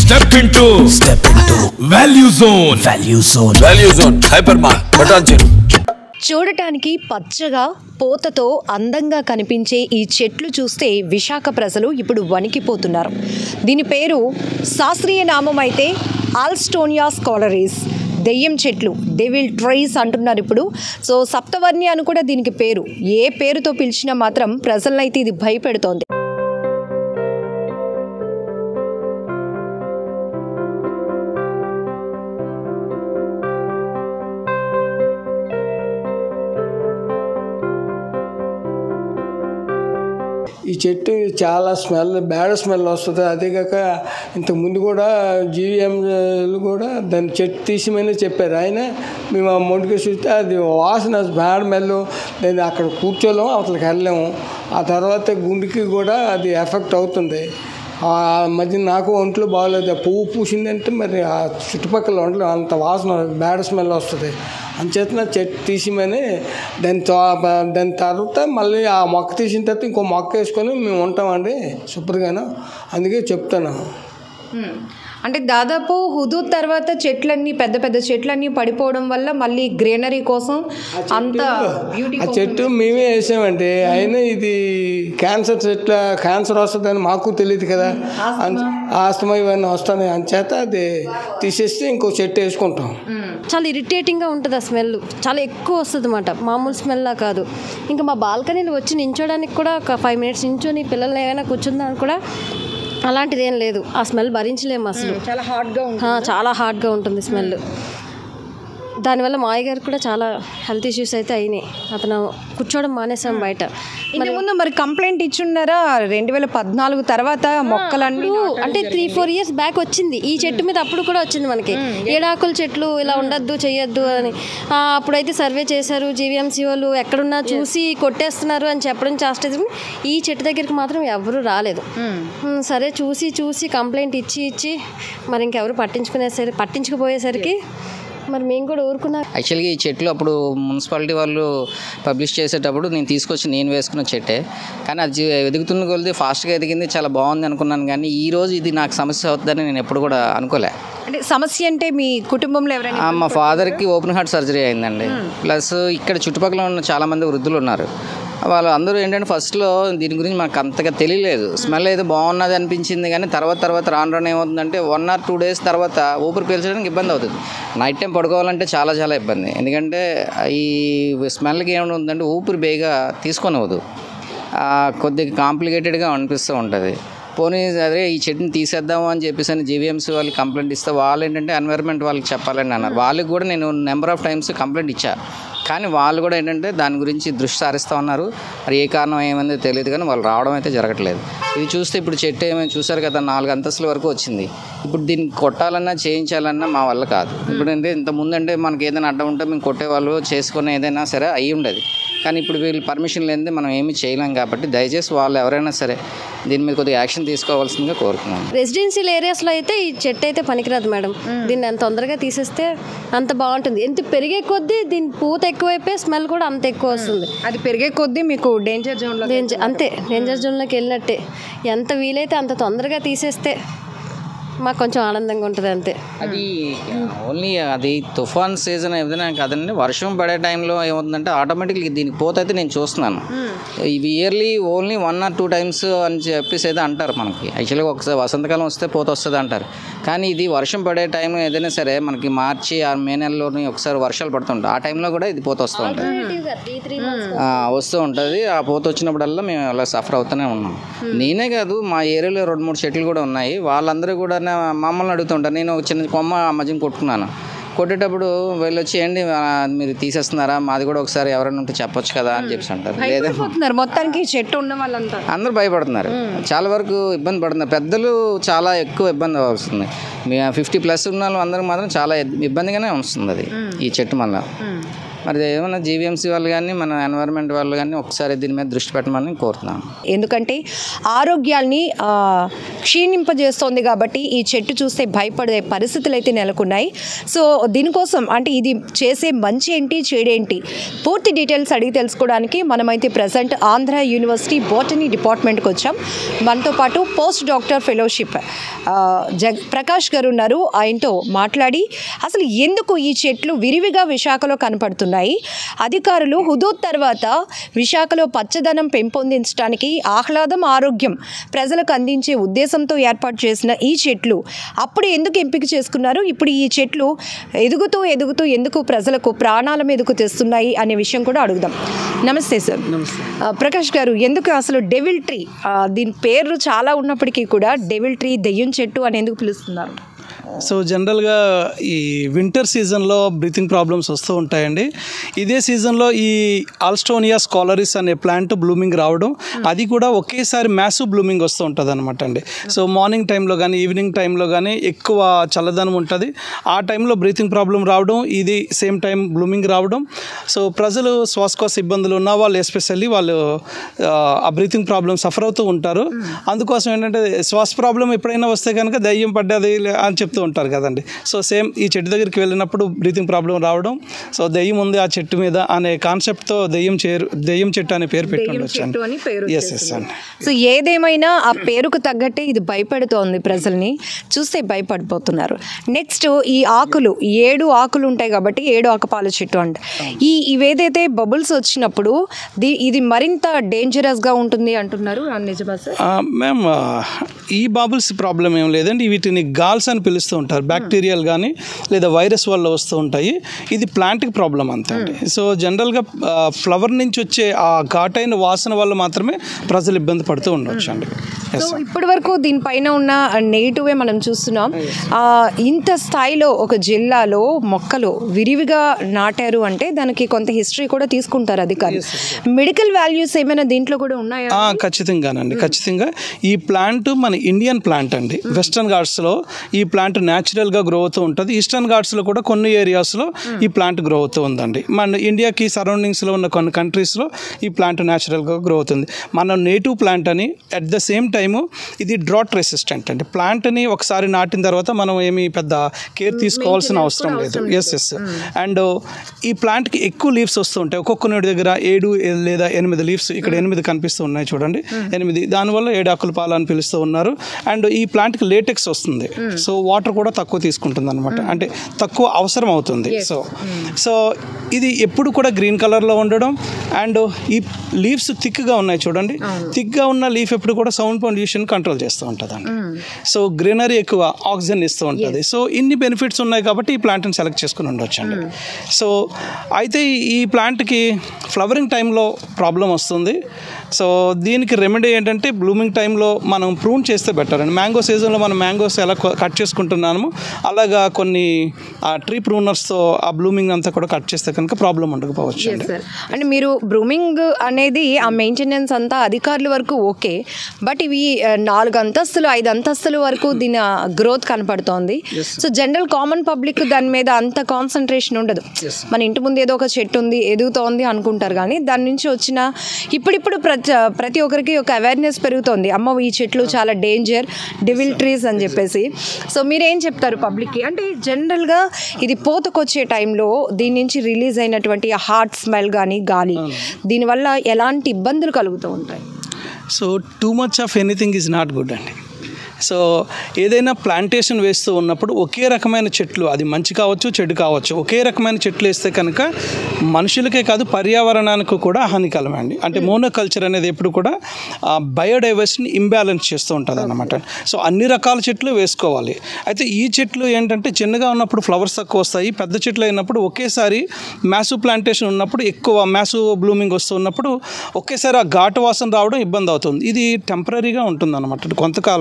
Step into Value Zone. Value Zone. Hypermart. Button. చూడటానికి పచ్చగా పోతతో అందంగా కనిపించే ఈ చెట్లు చూస్తే విశాఖ ప్రజలు ఇప్పుడు వణికిపోతున్నారు. దీని పేరు శాస్త్రీయ నామం అయితే ఆల్స్టోనియా స్కాలరీస్, దెయ్యం చెట్లు, డెవిల్ ట్రీస్ అంటున్నారు ఇప్పుడు. సో సప్తవర్ణి అని కూడా దీనికి పేరు. ఏ పేరుతో పిలిచినా మాత్రం ప్రజలనైతే ఇది భయపెడుతోంది. ఈ చెట్టు చాలా బ్యాడ్ స్మెల్ వస్తుంది. అదేకాక ఇంతకుముందు కూడా జీవీఎంలు కూడా దాన్ని చెట్టు తీసిమని చెప్పారు. ఆయన మేము ఆ మొండికి చూస్తే అది వాసన బ్యాడ్ స్మెల్, నేను అక్కడ కూర్చోలేము, అసలుకి వెళ్ళలేము. ఆ తర్వాత గుండెకి కూడా అది ఎఫెక్ట్ అవుతుంది. ఆ మధ్య నాకు ఒంట్లో బాగోలేదు. పువ్వు పూసిందంటే మరి ఆ చుట్టుపక్కల ఒంట్లో అంత వాసన బ్యాడ్ స్మెల్ వస్తుంది. అంచేతన చెట్టు తీసిమని దాని తర్వాత మళ్ళీ ఆ మొక్క తీసిన తర్వాత ఇంకో మొక్క వేసుకొని మేము ఉంటామండి సూపర్గాను. అందుకే చెప్తాను. అంటే దాదాపు హుదూద్ తర్వాత చెట్లన్నీ పెద్ద పెద్ద చెట్లన్నీ పడిపోవడం వల్ల మళ్ళీ గ్రీనరీ కోసం అంత ఆ చెట్టు మేమే వేసామండి. అయినా ఇది క్యాన్సర్ వస్తుందని మాకు తెలియదు కదా, ఆస్తమా ఇవన్నీ వస్తాయి. అంచేత అది తీసేస్తే ఇంకో చెట్టు వేసుకుంటాం. చాలా ఇరిటేటింగ్గా ఉంటుంది ఆ స్మెల్, చాలా ఎక్కువ వస్తుంది అన్నమాట. మామూలు స్మెల్లా కాదు. ఇంకా మా బాల్కనీలో వచ్చి నించోడానికి కూడా ఒక 5 minutes నించొని పిల్లల్ని ఏమైనా కూర్చుందానికి కూడా అలాంటిది ఏం లేదు. ఆ స్మెల్ భరించలేము అసలు. చాలా హార్డ్గా ఉంటుంది స్మెల్. దానివల్ల మాయ గారికి కూడా చాలా హెల్త్ ఇష్యూస్ అయితే అయినాయి. అతను కూర్చోవడం మానేసాం బయట. ముందు మరి కంప్లైంట్ ఇచ్చున్నారా 2014 తర్వాత మొక్కలన్నీ? అంటే 3-4 years బ్యాక్ వచ్చింది ఈ చెట్టు మీద. అప్పుడు కూడా వచ్చింది మనకి ఏడాకుల చెట్లు ఇలా ఉండద్దు చేయొద్దు అని. అప్పుడైతే సర్వే చేశారు జీవీఎంసీ వాళ్ళు, ఎక్కడున్నా చూసి కొట్టేస్తున్నారు అని చెప్పడం చేస్తే ఈ చెట్టు దగ్గరికి మాత్రం ఎవరు రాలేదు. సరే చూసి కంప్లైంట్ ఇచ్చి మరి ఇంకెవరు పట్టించుకుపోయేసరికి మరి మేము కూడా ఊరుకున్నాం. యాక్చువల్గా ఈ చెట్లు అప్పుడు మున్సిపాలిటీ వాళ్ళు పబ్లిష్ చేసేటప్పుడు నేను వేసుకున్న చెట్టే. కానీ అది ఎదుగుతున్న కొద్ది ఫాస్ట్గా ఎదిగింది, చాలా బాగుంది అనుకున్నాను. కానీ ఈ రోజు ఇది నాకు సమస్య అవుతుందని నేను ఎప్పుడు కూడా అనుకోలే. అంటే సమస్య అంటే మీ కుటుంబంలో ఎవరైనా? మా ఫాదర్కి ఓపెన్ హార్ట్ సర్జరీ అయిందండి. ప్లస్ ఇక్కడ చుట్టుపక్కల ఉన్న చాలామంది వృద్ధులు ఉన్నారు. వాళ్ళు అందరూ ఏంటంటే ఫస్ట్లో దీని గురించి మాకు అంతగా తెలియలేదు. స్మెల్ ఏదో బాగున్నది అనిపించింది. కానీ తర్వాత రాను ఏమవుతుందంటే 1 or 2 days తర్వాత ఊపిరి పీల్చడానికి ఇబ్బంది అవుతుంది. నైట్ టైం పడుకోవాలంటే చాలా ఇబ్బంది. ఎందుకంటే ఈ స్మెల్కి ఏముంటుందంటే ఊపిరి బేగా తీసుకొనవద్దు, కొద్దిగా కాంప్లికేటెడ్గా అనిపిస్తూ ఉంటుంది. పోనీ అదే ఈ చెట్టుని తీసేద్దాము అని చెప్పేసి అని జీవీఎంసీ వాళ్ళు కంప్లైంట్ ఇస్తే వాళ్ళు ఏంటంటే ఎన్వైర్న్మెంట్ వాళ్ళకి చెప్పాలని అన్నారు. వాళ్ళకి కూడా నేను నెంబర్ ఆఫ్ టైమ్స్ కంప్లైంట్ ఇచ్చా. కానీ వాళ్ళు కూడా ఏంటంటే దాని గురించి దృష్టి సారిస్తూ ఉన్నారు. మరి ఏ కారణం ఏమైందో తెలియదు, కానీ వాళ్ళు రావడం అయితే జరగట్లేదు. ఇది చూస్తే ఇప్పుడు చెట్టు ఏమైనా చూసారు కదా, 4 అంతస్తుల వరకు వచ్చింది. ఇప్పుడు దీన్ని కొట్టాలన్నా చేయించాలన్నా మా వల్ల కాదు. ఇప్పుడు అంటే ఇంతకుముందు అంటే మనకి ఏదైనా అడ్డం ఉంటే మేము కొట్టేవాళ్ళు, చేసుకునే ఏదైనా సరే అయ్యి ఉండేది. కానీ ఇప్పుడు వీళ్ళు పర్మిషన్ లేనిదే మనం ఏమీ చేయలేం. కాబట్టి దయచేసి వాళ్ళు ఎవరైనా సరే దీని మీద కొద్దిగా యాక్షన్ తీసుకోవాల్సిందిగా కోరుతున్నాను. రెసిడెన్షియల్ ఏరియాస్లో అయితే ఈ చెట్టు అయితే పనికిరాదు మేడం. దీన్ని ఎంత తొందరగా తీసేస్తే అంత బాగుంటుంది. ఎంత పెరిగే కొద్దీ దీని పూత ఎక్కువైపోయి స్మెల్ కూడా అంత ఎక్కువ వస్తుంది. అది పెరిగే కొద్దీ మీకు డేంజర్ జోన్లోకి వెళ్ళినట్టే. ఎంత వీలైతే అంత తొందరగా తీసేస్తే మాకు కొంచెం ఆనందంగా ఉంటుంది అంతే. అది ఓన్లీ అది తుఫాన్ సీజన్ ఏదైనా కాదండి, వర్షం పడే టైంలో ఏమవుతుందంటే ఆటోమేటిక్గా దీనికి పోతైతే నేను చూస్తున్నాను. ఇవి ఇయర్లీ ఓన్లీ 1 or 2 times అని చెప్పేసి అయితే అంటారు మనకి. యాక్చువల్గా ఒకసారి వసంతకాలం వస్తే పోత వస్తుంది అంటారు. కానీ ఇది వర్షం పడే టైం ఏదైనా సరే మనకి మార్చి ఆ మే నెలలోని ఒకసారి వర్షాలు పడుతుంటాయి. ఆ టైంలో కూడా ఇది పోత వస్తూ ఉంటుంది, వస్తూ ఉంటుంది. ఆ పోత వచ్చినప్పుడల్లా మేము అలా సఫర్ అవుతూనే ఉన్నాం. నేనే కాదు, మా ఏరియాలో 2-3 చెట్లు కూడా ఉన్నాయి. వాళ్ళందరూ కూడా మమ్మల్ని అడుగుతుంటారు. నేను ఒక చిన్న కొమ్మ ఆ మధ్యన కొట్టుకున్నాను. కొట్టేటప్పుడు వీళ్ళు వచ్చి ఏంటి మీరు తీసేస్తున్నారా, మాది కూడా ఒకసారి ఎవరైనా ఉంటే చెప్పొచ్చు కదా అని చెప్పి అంటారు. లేదా మొత్తానికి చెట్టు ఉన్న వాళ్ళంతా అందరూ భయపడుతున్నారు, చాలా వరకు ఇబ్బంది పడుతున్నారు. పెద్దలు చాలా ఎక్కువ ఇబ్బంది వస్తుంది. 50+ ఉన్న వాళ్ళు అందరూ మాత్రం చాలా ఇబ్బందిగానే వస్తుంది అది ఈ చెట్టు వల్ల. మరి ఏమైనా జీవీఎంసీ వాళ్ళు కానీ మన ఎన్వైరన్మెంట్ వాళ్ళు కానీ ఒకసారి దీని మీద దృష్టి పెట్టమని కోరుతున్నాను. ఎందుకంటే ఆరోగ్యాల్ని క్షీణింపజేస్తోంది కాబట్టి ఈ చెట్టు చూస్తే భయపడే పరిస్థితులు అయితే నెలకొన్నాయి. సో దీనికోసం అంటే ఇది చేసే మంచి ఏంటి చెడేంటి పూర్తి డీటెయిల్స్ అడిగి తెలుసుకోవడానికి మనమైతే ప్రజెంట్ ఆంధ్ర యూనివర్సిటీ బోటనీ డిపార్ట్మెంట్కి వచ్చాం. మనతో పాటు పోస్ట్ డాక్టర్ ఫెలోషిప్ ప్రకాష్ గారు ఉన్నారు. ఆయనతో మాట్లాడి అసలు ఎందుకు ఈ చెట్లు విరివిగా విశాఖలో కనపడుతున్నాయి, అధికారులు హుదూద్ తర్వాత విశాఖలో పచ్చదనం పెంపొందించడానికి ఆహ్లాదం ఆరోగ్యం ప్రజలకు అందించే ఉద్దేశంతో ఏర్పాటు చేసిన ఈ చెట్లు అప్పుడు ఎందుకు ఎంపిక చేసుకున్నారు, ఇప్పుడు ఈ చెట్లు ఎదుగుతూ ఎదుగుతూ ఎందుకు ప్రజలకు ప్రాణాల మీదకు తెస్తున్నాయి అనే విషయం కూడా అడుగుదాం. నమస్తే సార్. ప్రకాష్ గారు, ఎందుకు అసలు డెవిల్ ట్రీ దీని పేర్లు చాలా ఉన్నప్పటికీ కూడా డెవిల్ ట్రీ దెయ్యం చెట్టు అని ఎందుకు పిలుస్తున్నారు? సో జనరల్గా ఈ వింటర్ సీజన్లో బ్రీతింగ్ ప్రాబ్లమ్స్ వస్తూ ఉంటాయండి. ఇదే సీజన్లో ఈ ఆల్స్టోనియా స్కాలరిస్ అనే ప్లాంట్ బ్లూమింగ్ రావడం, అది కూడా ఒకేసారి మ్యాసివ్ బ్లూమింగ్ వస్తూ ఉంటుంది అనమాట అండి. సో మార్నింగ్ టైంలో కానీ ఈవినింగ్ టైంలో కానీ ఎక్కువ చల్లదనం ఉంటుంది. ఆ టైంలో బ్రీతింగ్ ప్రాబ్లం రావడం, ఇది సేమ్ టైం బ్లూమింగ్ రావడం. సో ప్రజలు శ్వాసకోశ ఇబ్బందులు ఉన్న వాళ్ళు ఎస్పెషల్లీ వాళ్ళు ఆ బ్రీతింగ్ ప్రాబ్లమ్ సఫర్ అవుతూ ఉంటారు. అందుకోసం ఏంటంటే శ్వాస ప్రాబ్లం ఎప్పుడైనా వస్తే కనుక దయ్యం పడ్డది అని చెప్తూ ఉంటారు కదండి. సో సేమ్ ఈ చెట్టు దగ్గరికి వెళ్ళినప్పుడు బ్రీతింగ్ ప్రాబ్లం రావడం, సో దెయ్యం ఉంది ఆ చెట్టు మీద అనే కాన్సెప్ట్తో దెయ్యం చెట్టు అనే పేరు పెట్టి ఉండొచ్చు అండి. ఎస్ అండి. సో ఏదేమైనా ఆ పేరుకు తగ్గట్టే ఇది భయపెడుతోంది, ప్రజల్ని చూస్తే భయపడిపోతున్నారు. నెక్స్ట్ ఈ ఆకులు 7 ఆకులు ఉంటాయి కాబట్టి 7 ఆకుపాల చెట్టు అంట. ఇవేదైతే బబుల్స్ వచ్చినప్పుడు ఇది మరింత డేంజరస్గా ఉంటుంది అంటున్నారు, నిజమా సార్? మ్యామ్, ఈ బబుల్స్ ప్రాబ్లం ఏం లేదండి. వీటిని గాల్స్ అని పిలుస్తూ ఉంటారు. బ్యాక్టీరియల్ కానీ లేదా వైరస్ వల్ల వస్తూ ఉంటాయి. ఇది ప్లాంట్కి ప్రాబ్లం అంతే అండి. సో జనరల్గా ఫ్లవర్ నుంచి వచ్చే ఆ ఘాటైన వాసన వల్ల మాత్రమే ప్రజలు ఇబ్బంది పడుతూ ఉండొచ్చు అండి. సో ఇప్పటి వరకు దీనిపైన ఉన్న నెగిటివే మనం చూస్తున్నాం. ఇంత స్థాయిలో ఒక జిల్లాలో మొక్కలు విరివిగా నాటారు అంటే దానికి కొంత హిస్టరీ కూడా తీసుకుంటారు అధికారులు. మెడికల్ వాల్యూస్ ఏమైనా దీంట్లో కూడా ఉన్నాయా? ఖచ్చితంగానండి, ఖచ్చితంగా. ఈ ప్లాంట్ మన ఇండియన్ ప్లాంట్ అండి. వెస్టర్న్ ఘాట్స్లో ఈ ప్లాంట్ న్యాచురల్గా గ్రో అవుతూ ఉంటుంది. ఈస్టర్న్ ఘాట్స్లో కూడా కొన్ని ఏరియాస్లో ఈ ప్లాంట్ గ్రో అవుతూ ఉందండి. మన ఇండియాకి సరౌండింగ్స్లో ఉన్న కొన్ని కంట్రీస్లో ఈ ప్లాంట్ న్యాచురల్గా గ్రో అవుతుంది. మన నేటివ్ ప్లాంట్ అని అట్ ద సేమ్ టైము ఇది డ్రాట్ రెసిస్టెంట్ అండి. ప్లాంట్ని ఒకసారి నాటిన తర్వాత మనం ఏమి పెద్ద కేర్ తీసుకోవాల్సిన అవసరం లేదు. ఎస్. అండ్ ఈ ప్లాంట్కి ఎక్కువ లీవ్స్ వస్తూ ఉంటాయి. ఒక్కొక్క నోటి దగ్గర 7 లేదా 8 లీవ్స్, ఇక్కడ 8 కనిపిస్తూ ఉన్నాయి చూడండి, 8. దానివల్ల 7 ఆకుల పాలు అని పిలుస్తూ ఉన్నారు. అండ్ ఈ ప్లాంట్కి లేటెక్స్ వస్తుంది. సో వాటర్ కూడా తక్కువ తీసుకుంటుంది అనమాట, అంటే తక్కువ అవసరం అవుతుంది. సో ఇది ఎప్పుడు కూడా గ్రీన్ కలర్లో ఉండడం. అండ్ ఈ లీవ్స్ థిక్గా ఉన్నాయి చూడండి, థిక్గా ఉన్న లీఫ్ ఎప్పుడు కూడా సౌండ్ పొల్యూషన్ కంట్రోల్ చేస్తూ ఉంటుందండి. సో గ్రీనరీ ఎక్కువ ఆక్సిజన్ ఇస్తూ ఉంటుంది. సో ఇన్ని బెనిఫిట్స్ ఉన్నాయి కాబట్టి ఈ ప్లాంట్ని సెలెక్ట్ చేసుకుని ఉండొచ్చు అండి. సో అయితే ఈ ప్లాంట్కి ఫ్లవరింగ్ టైంలో ప్రాబ్లం వస్తుంది. సో దీనికి రెమెడీ ఏంటంటే బ్లూమింగ్ టైంలో మనం ప్రూన్ చేస్తే బెటర్ అండి. మ్యాంగో సీజన్లో మనం మ్యాంగోస్ ఎలా కట్ చేసుకుంటున్నాము అలాగా కొన్ని ట్రీ ప్రూనర్స్తో ఆ బ్లూమింగ్ అంతా కూడా కట్ చేస్తే కనుక ప్రాబ్లం ఉండకపోవచ్చు అండి. అంటే మీరు బ్లూమింగ్ అనేది ఆ మెయింటెనెన్స్ అంతా అధికారుల వరకు ఓకే, బట్ ఇవి 4 అంతస్తులు 5 అంతస్తుల వరకు దీని గ్రోత్ కనపడుతోంది. సో జనరల్ కామన్ పబ్లిక్ దాని మీద అంత కాన్సన్ట్రేషన్ ఉండదు. మన ఇంటి ముందు ఏదో ఒక చెట్టు ఉంది ఎదుగుతోంది అనుకుంటారు, కానీ దాని నుంచి వచ్చిన ఇప్పుడిప్పుడు ప్రతి ఒక్కరికి ఒక అవేర్నెస్ పెరుగుతోంది. అమ్మ ఈ చెట్లు చాలా డేంజర్, డెవిల్ ట్రీస్ అని చెప్పేసి. సో మీరేం చెప్తారు పబ్లిక్కి? అంటే జనరల్గా ఇది పోతకొచ్చే టైంలో దీని నుంచి రిలీజ్ అయినటువంటి హార్ట్ స్మెల్ కానీ గాలి, దీనివల్ల ఎలాంటి ఇబ్బందులు కలుగుతూ ఉంటాయి? So too much of anything is not good అండి. సో ఏదైనా ప్లాంటేషన్ వేస్తూ ఉన్నప్పుడు ఒకే రకమైన చెట్లు, అది మంచి కావచ్చు చెడు కావచ్చు, ఒకే రకమైన చెట్లు వేస్తే కనుక మనుషులకే కాదు పర్యావరణానికి కూడా హానికరమండి. అంటే మోనోకల్చర్ అనేది ఎప్పుడు కూడా బయోడైవర్సిటీని ఇంబ్యాలెన్స్ చేస్తూ ఉంటుంది అన్నమాట. సో అన్ని రకాల చెట్లు వేసుకోవాలి. అయితే ఈ చెట్లు ఏంటంటే చిన్నగా ఉన్నప్పుడు ఫ్లవర్స్ తక్కువ వస్తాయి, పెద్ద చెట్లు అయినప్పుడు ఒకేసారి మ్యాసివ్ ప్లాంటేషన్ ఉన్నప్పుడు ఎక్కువ మ్యాసివ్ బ్లూమింగ్ వస్తూ ఉన్నప్పుడు ఒకేసారి ఆ ఘాటు వాసన రావడం ఇబ్బంది అవుతుంది. ఇది టెంపరీగా ఉంటుంది అన్నమాట, కొంతకాలమే.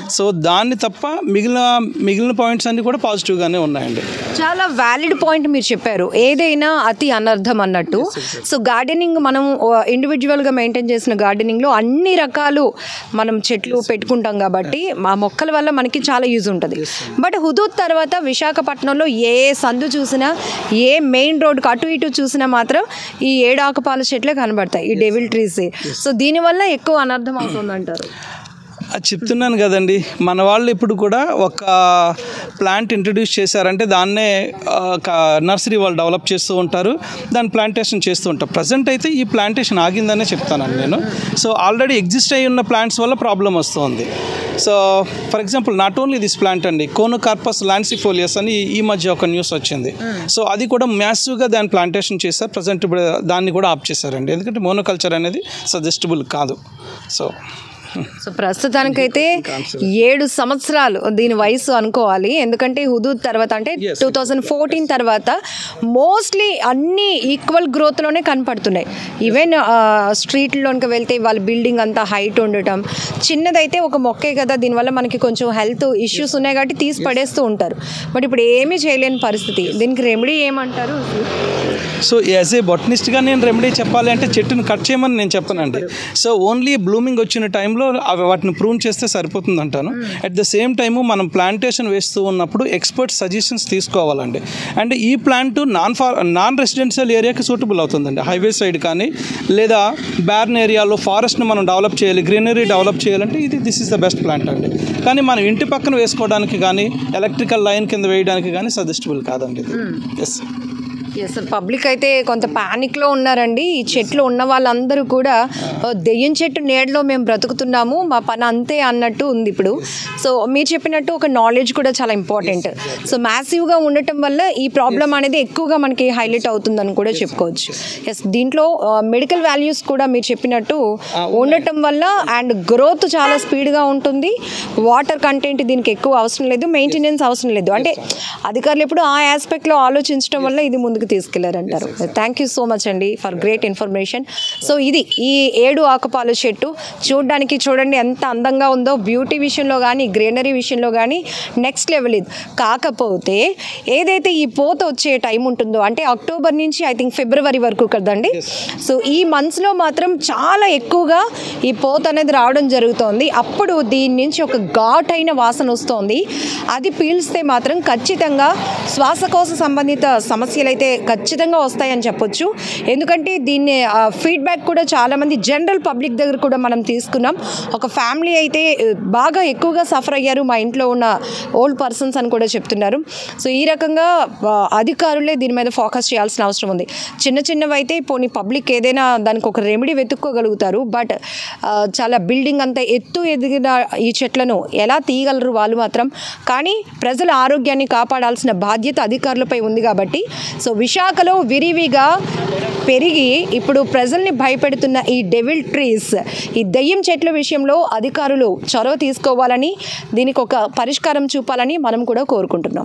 సో దాన్ని తప్ప మిగిలిన పాయింట్స్ అన్నీ కూడా పాజిటివ్గానే ఉన్నాయండి. చాలా వ్యాలిడ్ పాయింట్ మీరు చెప్పారు, ఏదైనా అతి అనర్థం అన్నట్టు. సో గార్డెనింగ్ మనం ఇండివిజువల్గా మెయింటైన్ చేసిన గార్డెనింగ్లో అన్ని రకాలు మనం చెట్లు పెట్టుకుంటాం కాబట్టి ఆ మొక్కల వల్ల మనకి చాలా యూజ్ ఉంటుంది. బట్ హుదూద్ తర్వాత విశాఖపట్నంలో ఏ సందు చూసినా, ఏ మెయిన్ రోడ్కి అటు ఇటు చూసినా మాత్రం ఈ 7 ఆకుపాల చెట్లే కనబడతాయి, ఈ డెవిల్ ట్రీస్. సో దీనివల్ల ఎక్కువ అనర్థం అవుతుందంటారు. అది చెప్తున్నాను కదండి, మన వాళ్ళు ఇప్పుడు కూడా ఒక ప్లాంట్ ఇంట్రడ్యూస్ చేశారంటే దాన్నే నర్సరీ వాళ్ళు డెవలప్ చేస్తూ ఉంటారు, దాని ప్లాంటేషన్ చేస్తూ ఉంటారు. ప్రజెంట్ అయితే ఈ ప్లాంటేషన్ ఆగిందనే చెప్తానండి నేను. సో ఆల్రెడీ ఎగ్జిస్ట్ అయి ఉన్న ప్లాంట్స్ వల్ల ప్రాబ్లం వస్తుంది. So for example not only this plant అండి, కోనోకార్పస్ లాన్సిఫోలియస్ అని ఈ మధ్య ఒక న్యూస్ వచ్చింది. సో అది కూడా మ్యాసివ్గా దాన్ని ప్లాంటేషన్ చేశారు. ప్రజెంట్ ఇప్పుడు దాన్ని కూడా ఆప్ చేశారండి, ఎందుకంటే మోనోకల్చర్ అనేది సజెస్టబుల్ కాదు. సో ప్రస్తుతానికైతే 7 సంవత్సరాలు దీని వయసు అనుకోవాలి, ఎందుకంటే హుదూద్ తర్వాత అంటే 2014 తర్వాత మోస్ట్లీ అన్ని ఈక్వల్ గ్రోత్లోనే కనపడుతున్నాయి. ఈవెన్ స్ట్రీట్లోకి వెళ్తే వాళ్ళ బిల్డింగ్ అంతా హైట్ ఉండటం, చిన్నదైతే ఒక మొక్కే కదా, దీనివల్ల మనకి కొంచెం హెల్త్ ఇష్యూస్ ఉన్నాయి కాబట్టి తీసి పడేస్తూ ఉంటారు. బట్ ఇప్పుడు ఏమీ చేయలేని పరిస్థితి, దీనికి రెమెడీ ఏమంటారు? సో యాజ్ ఏ బొటనిస్ట్గా నేను రెమెడీ చెప్పాలి అంటే చెట్టును కట్ చేయమని నేను చెప్పనండి. సో ఓన్లీ బ్లూమింగ్ వచ్చిన టైంలో వాటిని ప్రూన్ చేస్తే సరిపోతుంది అంటాను. అట్ ద సేమ్ టైము మనం ప్లాంటేషన్ వేస్తూ ఉన్నప్పుడు ఎక్స్పర్ట్ సజెషన్స్ తీసుకోవాలండి. అండ్ ఈ ప్లాంట్ నాన్ రెసిడెన్షియల్ ఏరియాకి సూటబుల్ అవుతుందండి. హైవే సైడ్ కానీ లేదా బ్యార్న్ ఏరియాలో ఫారెస్ట్ని మనం డెవలప్ చేయాలి, గ్రీనరీ డెవలప్ చేయాలంటే this is the best plant అండి. కానీ మనం ఇంటి పక్కన వేసుకోవడానికి కానీ ఎలక్ట్రికల్ లైన్ కింద వేయడానికి కానీ సజెస్టబుల్ కాదండి ఇది. ఎస్ పబ్లిక్ అయితే కొంత ప్యానిక్లో ఉన్నారండి. ఈ చెట్లు ఉన్న వాళ్ళందరూ కూడా దెయ్యం చెట్టు నీడలో మేము బ్రతుకుతున్నాము, మా పని అంతే అన్నట్టు ఉంది ఇప్పుడు. సో మీరు చెప్పినట్టు ఒక నాలెడ్జ్ కూడా చాలా ఇంపార్టెంట్. సో మ్యాసివ్గా ఉండటం వల్ల ఈ ప్రాబ్లం అనేది ఎక్కువగా మనకి హైలైట్ అవుతుందని కూడా చెప్పుకోవచ్చు. ఎస్, దీంట్లో మెడికల్ వాల్యూస్ కూడా మీరు చెప్పినట్టు ఉండటం వల్ల అండ్ గ్రోత్ చాలా స్పీడ్గా ఉంటుంది. వాటర్ కంటెంట్ దీనికి ఎక్కువ అవసరం లేదు, మెయింటెనెన్స్ అవసరం లేదు. అంటే అధికారులు ఎప్పుడు ఆ ఆస్పెక్ట్లో ఆలోచించడం వల్ల ఇది ముందుకు తీసుకెళ్లారంటారు. థ్యాంక్ యూ సో మచ్ అండి ఫర్ గ్రేట్ ఇన్ఫర్మేషన్. సో ఇది ఈ 7 ఆకుపాల చెట్టు చూడడానికి చూడండి ఎంత అందంగా ఉందో, బ్యూటీ విషయంలో కానీ గ్రీనరీ విషయంలో కానీ నెక్స్ట్ లెవెల్ ఇది. కాకపోతే ఏదైతే ఈ పూత వచ్చే టైం ఉంటుందో అంటే అక్టోబర్ నుంచి ఐ థింక్ ఫిబ్రవరి వరకు కదండి. సో ఈ మంత్స్లో మాత్రం చాలా ఎక్కువగా ఈ పూత అనేది రావడం జరుగుతోంది. అప్పుడు దీని నుంచి ఒక ఘాటైన వాసన వస్తుంది. అది పీల్స్తే మాత్రం ఖచ్చితంగా శ్వాసకోశ సంబంధిత సమస్యలు అయితే ఖచ్చితంగా వస్తాయని చెప్పొచ్చు. ఎందుకంటే దీన్ని ఫీడ్బ్యాక్ కూడా చాలామంది జనరల్ పబ్లిక్ దగ్గర కూడా మనం తీసుకున్నాం. ఒక ఫ్యామిలీ అయితే బాగా ఎక్కువగా సఫర్ అయ్యారు, మా ఇంట్లో ఉన్న ఓల్డ్ పర్సన్స్ అని కూడా చెప్తున్నారు. సో ఈ రకంగా అధికారులే దీని మీద ఫోకస్ చేయాల్సిన అవసరం ఉంది. చిన్నవి అయితే పోనీ పబ్లిక్ ఏదైనా దానికి ఒక రెమెడీ వెతుక్కోగలుగుతారు. బట్ చాలా బిల్డింగ్ అంతా ఎదిగిన ఈ చెట్లను ఎలా తీయగలరు వాళ్ళు మాత్రం. కానీ ప్రజల ఆరోగ్యాన్ని కాపాడాల్సిన బాధ్యత అధికారులపై ఉంది కాబట్టి సో విశాఖలో విరివిగా పెరిగి ఇప్పుడు ప్రజల్ని భయపెడుతున్న ఈ డెవిల్ ట్రీస్, ఈ దెయ్యం చెట్ల విషయంలో అధికారులు చొరవ తీసుకోవాలని, దీనికి ఒక పరిష్కారం చూపాలని మనం కూడా కోరుకుంటున్నాం.